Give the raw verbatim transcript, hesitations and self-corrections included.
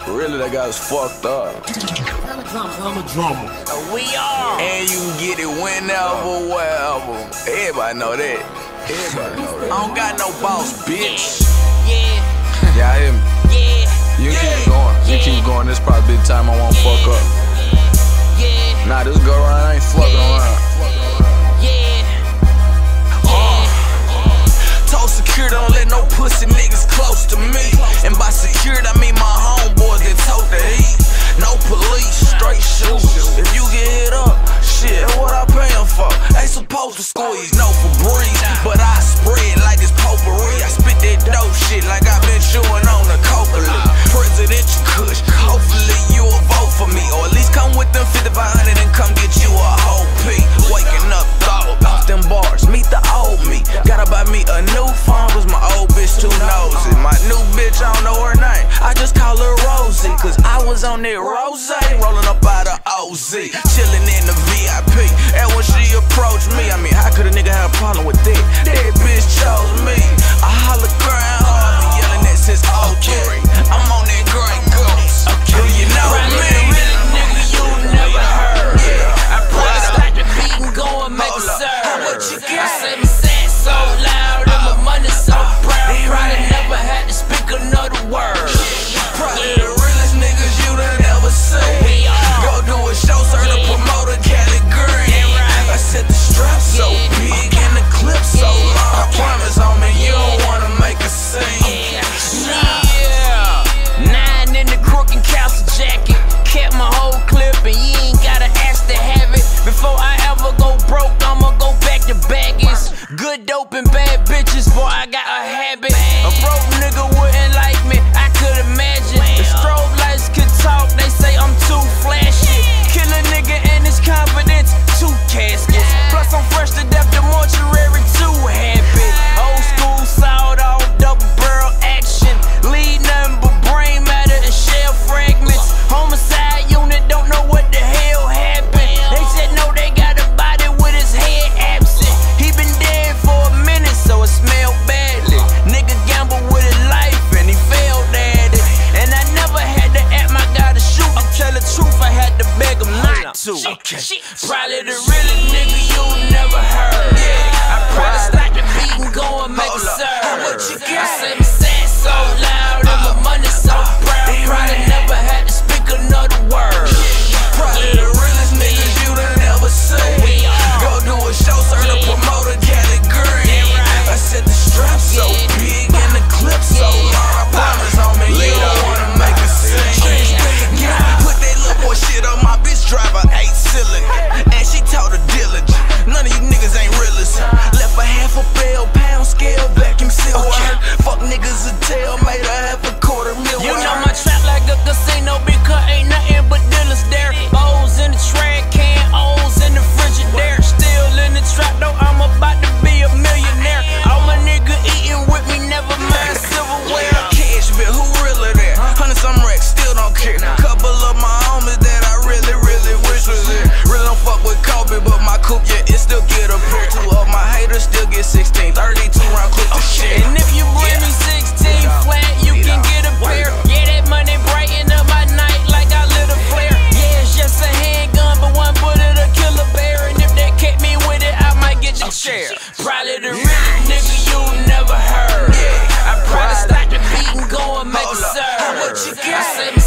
Really, that guy's fucked up. I'm a drummer. I'm a drummer. We are. And you can get it whenever, wherever. Everybody know that. Everybody know that. I don't got no boss, bitch. Yeah. Yeah, I hear me. Yeah. You yeah. keep going. You yeah. keep going. This probably be the time I won't yeah. fuck up. Yeah. Nah, this girl around, I ain't fucking yeah. around. Yeah. Uh. Told security, don't let no pussy niggas close to me. And by security, I mean my homeboys that tote the heat. No police, straight shooters. If you get hit up, shit, what I pay them for? They supposed to squeeze, no Febreze, but I spread like it's potpourri. I spit that dope shit like I've been chewing on the coca leaf. Presidential kush, hopefully you'll vote for me, or at least come with them fifty-five hundred and come get you a whole P. Waking up, thought off them bars, meet the old me. Gotta buy me a new phone, cause my old bitch too nosy. My new bitch, I don't know her name, I just call her Rosie, cause I was on that Rose, rolling up out of O Z, chilling in the V I P. And when she approached me, I mean, how could a nigga have a problem with that? That bitch chose me. I holla grind hard, been yelling that since oh three. I'm on that great goose. Do you know me? Really, nigga, you never heard. Yeah. I probably start the beat and go and make a serve. What you got? I say my sad so loud and my money so proud. Probably never had to speak another word. Probably the realest niggas you done ever seen. We are. Go do a show, serve the promoter, Cali Green. I said the strap so big and the clip so long. I promise, homie, you don't wanna make a scene. Yeah. Nine in the crook and castle jacket. Kept my whole clip and you ain't gotta ask to have it. Before I ever go broke, I'ma go back to baggies. Good dope and bad bitches, boy, I got a habit. A broke nigga wouldn't like me, I could imagine. If strobe lights could talk, they say I'm too flashy. Kill a nigga and his confidence, two caskets. Plus I'm fresh to death, the mortuary too happy. Old school, sawed off, double barrel action. Lead nothing but brain matter and shell fragments. Homicide unit don't know what the hell happened. They said no, they got a body with his head absent. He been dead for a minute, so it smelled badly. Nigga gambled with his life and he failed at it. And I never had to act my guy to shoot. To tell the truth, I had to beg him not to. Okay. Probably the realest nigga you never heard. I probably start the beat and go and make a serve. What you got? I say my sad so loud and my money so proud. Probably never had to speak another word. Probably the realest niggas you done ever seen. We are. Go do a show, serve the promoter, Cali Green. I said the strap so big and the clip so long. I promise, homie, you don't wanna make a scene. Yeah, put that little boy shit on my bitch driver, eight cylinder, and she told her diligent. None of you niggas ain't realist. Left a half a bell, pound scale, vacuum seal wire. Fuck niggas a tail, made a half a quarter mil. You know my trap like a casino because ain't nothing but dealers there. Bowls in the trash can, O's in the Frigidaire. Still in the trap though, I'm about to be a millionaire. All my nigga eating with me, never mind silverware. Cashville, who really there? Hundred some racks, still don't care. Couple of my homies that I really, really wish was there. Really don't fuck with Kobe, but my coupe, yeah, it still get a pair. Two of my haters still get sixteen, thirty-two round clip to share. And if you bring me sixteen flat, you can get a pair. Yeah, that money brighten up my night like I lit a flare. Yeah, it's just a handgun, but one bullet'll kill a bear. And if they catch me with it, I might get the chair. Probably the realest nigga you never heard. I probably start the beat and go and make a serve. What you got? I say my